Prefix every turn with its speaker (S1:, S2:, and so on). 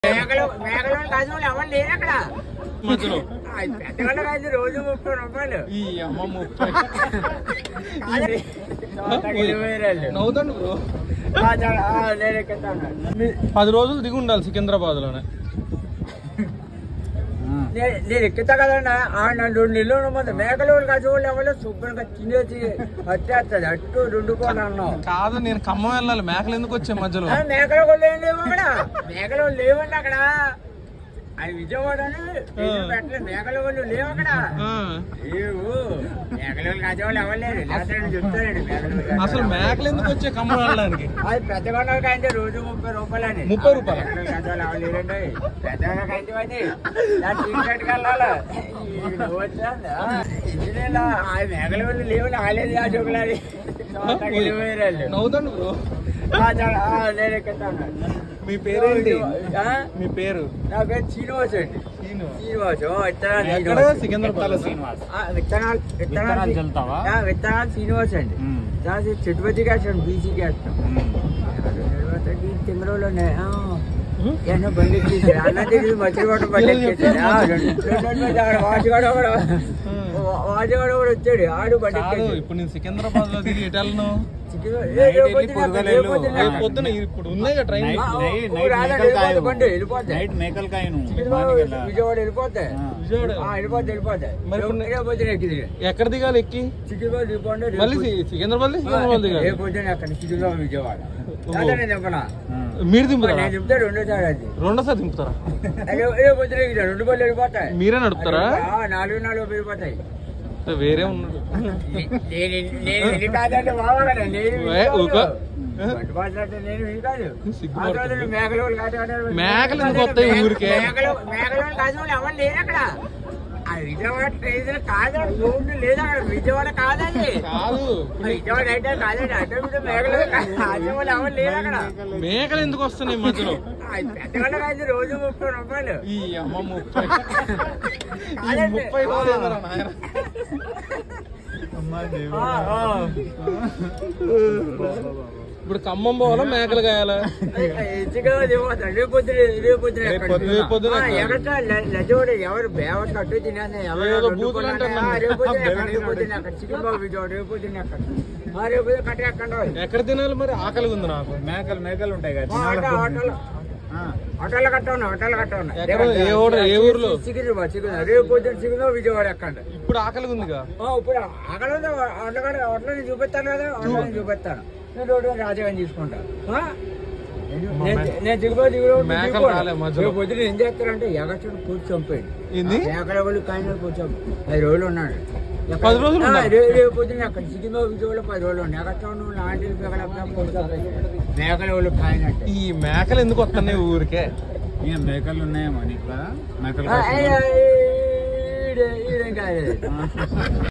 S1: మేకలు కాజులు ఎవరు లేరు అక్కడ
S2: మధ్యలో
S1: పెద్దగంట కాదు రోజు 30 రూపాయలు.
S2: ఈ అమ్మ 30
S1: నవ్వుతాను
S2: బ్రో. 10 రోజులు దిగి ఉండాలి సికింద్రాబాద్ లోనే.
S1: నేను ఎక్కుతా కదన్నా. 2 నెలలు మంది మేకలు కాజులు ఎవరు శుభ్రంగా తినేసి వచ్చేస్తుంది. అట్టు 2 కోట్లు అన్నావు
S2: కాదు. నేను ఖమ్మం వెళ్ళాలి. మేకలు ఎందుకు వచ్చాయి మధ్యలో?
S1: మేకలు కూడా లేవు అక్కడ. మేకలు లేవండి అక్కడ. అది విజయవాడ పెట్టలేదు. మేకల వాళ్ళు లేవు అక్కడ. లేవు. మేకల వాళ్ళు కాజేవాళ్ళు ఎవరు లేరు. చెప్తానండి
S2: అసలు మేకలు ఎందుకు వచ్చాయి ఖమ్మం వెళ్ళడానికి?
S1: అది పెద్దగొండలకి అయితే రోజు 30 రూపాయలు అని.
S2: 30 రూపాయలు
S1: కాజేవాళ్ళు ఎవరు లేరండి. పెద్దగొండలకి అయితే టీషర్ట్కి వెళ్ళాలి. ఇంజనీర్లు ఆ మేకల వాళ్ళు లేవు. ఆలేదు ఆ జోకులాడి
S2: నవ్వుతాను బ్రో.
S1: నేను ఎక్కుతాను.
S2: మీ పేరేంటి? మీ పేరు?
S1: నా పేరు శ్రీనివాస్ అండి. శ్రీనివాస్.
S2: సికింద్రాబాద్
S1: విత్తనాలు శ్రీనివాస్ అండి. చెట్టుపతి వేస్తాం. బీసీకి వేస్తాం. తిమ్మరోలోనే బండి ఎక్కేసాడు. అన్న దగ్గర మధ్యలో బండి ఎక్కేసాడు. వాచిగాడు కూడా వచ్చాడు. ఆడు బండి ఎక్కేసాడు.
S2: ఇప్పుడు నేను సికింద్రాబాద్ లో దిగి ఎటు వెళ్ళను? పొద్దున ఇప్పుడు ఉన్నాయి ట్రైన్.
S1: విజయవాడ వెళ్ళిపోతాయి.
S2: ఎక్కడ దిగాలి ఎక్కి? మళ్ళీ సికింద్రాబాద్ దిగాలి.
S1: విజయవాడ
S2: మీరు దింపుతారా?
S1: రెండోసారి
S2: దింపుతారా?
S1: 2 బళ్ళు వెళ్ళిపోతాయి.
S2: మీరే నడుపుతారా?
S1: 4 వెళ్ళిపోతాయి.
S2: వేరే ఉన్నాడు. మేకలు ఎందుకు వస్తాయి ఊరికే?
S1: మేకలు కాజులు ఎవరు లేరు అక్కడ. విజయవాడ ట్రైన్ కాదు. రోడ్డు లేదు అక్కడ. విజయవాడ కాదండి.
S2: కాదు
S1: విజయవాడ అయితే కాదండి. అంటే మేకలు కాజులు ఎవరు లేరు అక్కడ.
S2: మేకలు ఎందుకు వస్తున్నాయి మధ్యలో?
S1: పెద్దగంట కాదు రోజు 30 రూపాయలు.
S2: ఈ అమ్మ 30 ఇప్పుడు ఖమ్మం పోవాలా మేకలు కాయాలా?
S1: ఎవరు బేవట్ కట్టు తినేది
S2: ఎక్కడ తినాలి మరి? ఆకలి ఉంది నాకు. మేకలు ఉంటాయి కదా.
S1: హోటల్ కట్టా
S2: ఏ ఊర్లో?
S1: రేపు పొద్దున సిగ్గులో విజయవాడ ఎక్కండి.
S2: ఇప్పుడు ఆకలి ఉందిగా.
S1: ఇప్పుడు ఆకలి ఉంది. హోటల్ చూపిస్తాను కదా. హోటల్ చూపిస్తాను. నేను రోడ్డు రాజగాని తీసుకుంటాను. నేను దిగుబడి పొద్దున ఏం చేస్తారంటే ఎగచుడు పూర్తి చంపేయండి. ఎక్కడ వాళ్ళు కాయలు కూర్చోం 10 రోజులు ఉన్నాడు.
S2: 10 రోజులు
S1: రేపు పొద్దున అక్కడ సిగ్గులో విజయవాడలో 10 రోజులు ఉన్నాయి. ఎగచూడు లాంటి మేకల వాళ్ళు కాయనంటే.
S2: ఈ మేకలు ఎందుకు వస్తున్నాయి ఊరికే?
S3: మేకలు ఉన్నాయేమో నీకు? మేకలు
S1: ఈడేం కాలేదు.